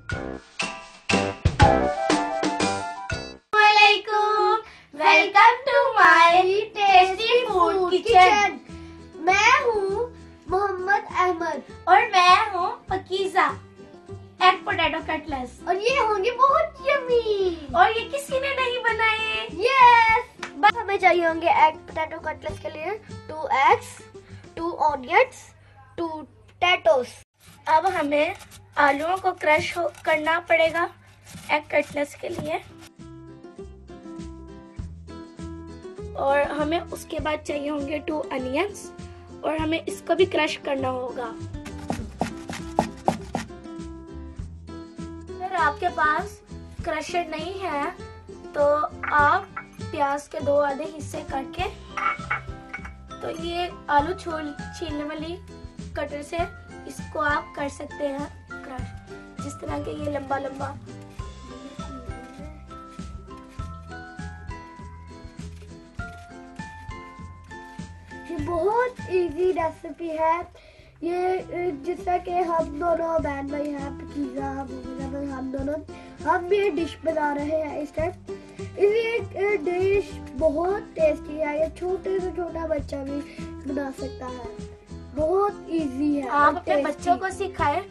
Welcome to my tasty food kitchen. मैं हूँ मोहम्मद अहमद और मैं हूँ पकीजा। एग पोटैटो कटलेस, और ये होंगे बहुत यम्मी। और ये किसी ने नहीं बनाए। यस, बस हमें चाहिए होंगे एग पोटैटो कटलेस के लिए 2 एग्स, 2 ऑनियंस, 2 पोटैटोस। अब हमें आलूओं को क्रश करना पड़ेगा एग कटलेस के लिए, और हमें उसके बाद चाहिए होंगे 2 अनियंस, और हमें इसको भी क्रश करना होगा। अगर आपके पास क्रशर नहीं है तो आप प्याज के 2 आधे हिस्से करके, तो ये आलू छीलने वाली कटर से इसको आप कर सकते हैं क्रश, जिस तरह के ये लंबा लंबा। ये बहुत इजी रेसिपी है ये, जिससे कि हम दोनों बहन भाई हैं, पकीजा हम दोनों हम ये डिश बना रहे हैं इस टाइम। ये डिश बहुत टेस्टी है, ये छोटे से छोटा बच्चा भी बना सकता है, बहुत इजी है। आप अपने बच्चों को सिखाएं,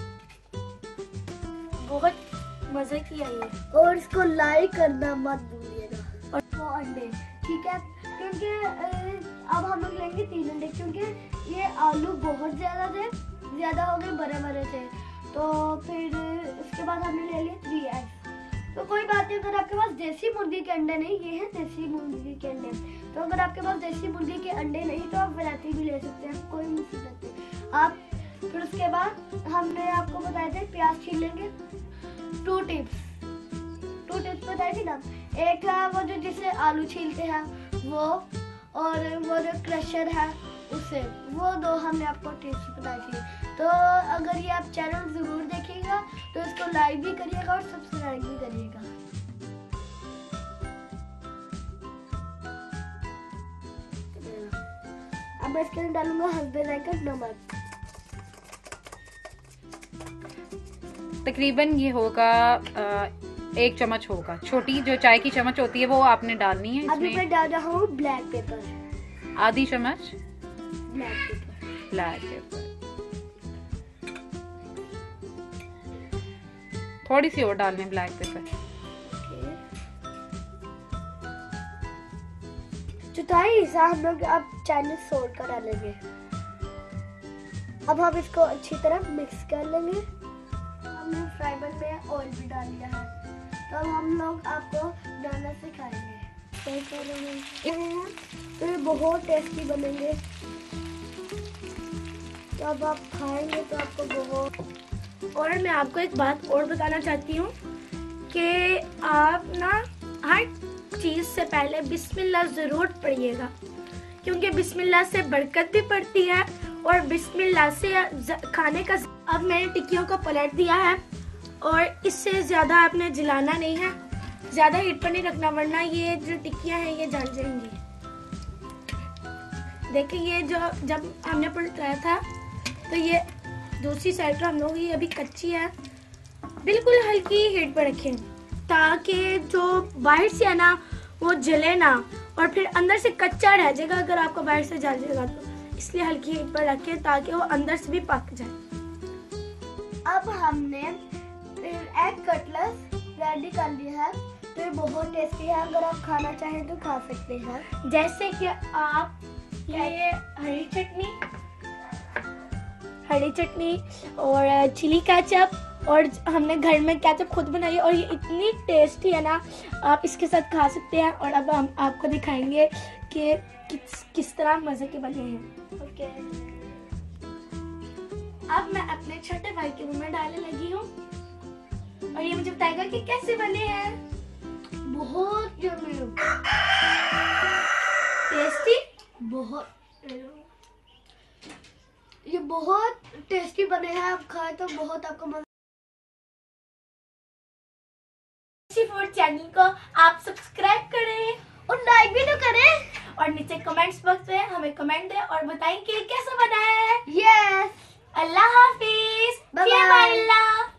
बहुत मजे की है ये। और इसको लाइक करना मत भूलिएगा। और 2 अंडे, ठीक है, क्योंकि अब हम लोग लेंगे 3 अंडे, क्योंकि ये आलू बहुत ज्यादा हो गए, बड़े बड़े थे। तो फिर उसके बाद हमने ले लिए 3 एग्स। तो कोई बात नहीं, अगर आपके पास देसी मुर्गी के अंडे नहीं, ये है देसी मुर्गी के अंडे, तो अगर आपके पास देसी मुर्गी के अंडे नहीं तो आप वैरायटी भी ले सकते हैं, कोई मुसीबत नहीं। आप फिर उसके बाद हमने आपको बताए थे प्याज छील लेंगे। 2 टिप्स बताई थी ना, एक है वो जो जिसे आलू छीलते हैं वो, और वो जो क्रशर है उसे, वो 2 हमने आपको टिप्स बताई थी। तो अगर ये आप चैनल जरूर देखिएगा तो इसको लाइक भी करिएगा और सब्सक्राइब भी करिएगा। अब मैं इसके अंदर डालूंगा हल्दी जाकर नमक। तकरीबन ये होगा 1 चम्मच होगा, छोटी जो चाय की चम्मच होती है वो आपने डालनी है इसमें। अभी मैं डाल रहा हूँ ब्लैक पेपर, आधी चम्मच ब्लैक पेपर। थोड़ी सी और डालने ब्लैक पेपर। चौथाई हिस्सा हम लोग अब चाइनीज सॉल्ट का डालेंगे। अब हम इसको अच्छी तरह मिक्स कर लेंगे। हमने फ्राई पैन में ऑयल भी डाल दिया है, तो अब हम लोग आपको बनाना सिखाएंगे। तो ये बहुत टेस्टी बनेंगे, तो अब आप खाएंगे तो आपको बहुत। और मैं आपको एक बात और बताना चाहती हूँ कि आप ना हर चीज़ से पहले बिस्मिल्लाह ज़रूर पढ़िएगा, क्योंकि बिस्मिल्लाह से बरकत भी पड़ती है और बिस्मिल्लाह से खाने का। अब मैंने टिक्कियों को पलट दिया है, और इससे ज़्यादा आपने जलाना नहीं है, ज़्यादा हीट पर नहीं रखना, वरना ये जो टिक्कियाँ हैं ये जल जाएंगी। देखिए ये जो जब हमने पलटाया था तो ये दूसरी साइड पर हम लोग ये अभी कच्ची है, बिल्कुल हल्की हीट पर रखें ताकि जो बाहर से है ना वो जले ना, और फिर अंदर से कच्चा रह जाएगा अगर आपको बाहर से जल जाएगा तो, इसलिए हल्की हीट पर रखें ताकि वो अंदर से भी पक जाए। अब हमने एग कटलेस रेडी कर लिया है, तो ये बहुत टेस्टी है, अगर आप खाना चाहें तो खा सकते हैं। जैसे कि आप ये हरी चटनी और चिली केचप, और हमने घर में केचप खुद बनाई है, और ये इतनी टेस्टी है ना, आप इसके साथ खा सकते हैं। और अब हम आपको दिखाएंगे कि किस तरह मजे के बने हैं। ओके, अब मैं अपने छोटे भाई के मुंह में डालने लगी हूँ, और ये मुझे बताएगा कि कैसे बने हैं। बहुत यम्मी, टेस्टी, ये बहुत टेस्टी बने हैं, आप खाए तो बहुत आपको मजा। फूड चैनल को आप सब्सक्राइब करें और लाइक भी तो करें, और नीचे कमेंट्स बॉक्स में हमें कमेंट दें और बताएं कि कैसा बना है। यस, अल्लाह हाफिज, बाय बाय। अल्लाह।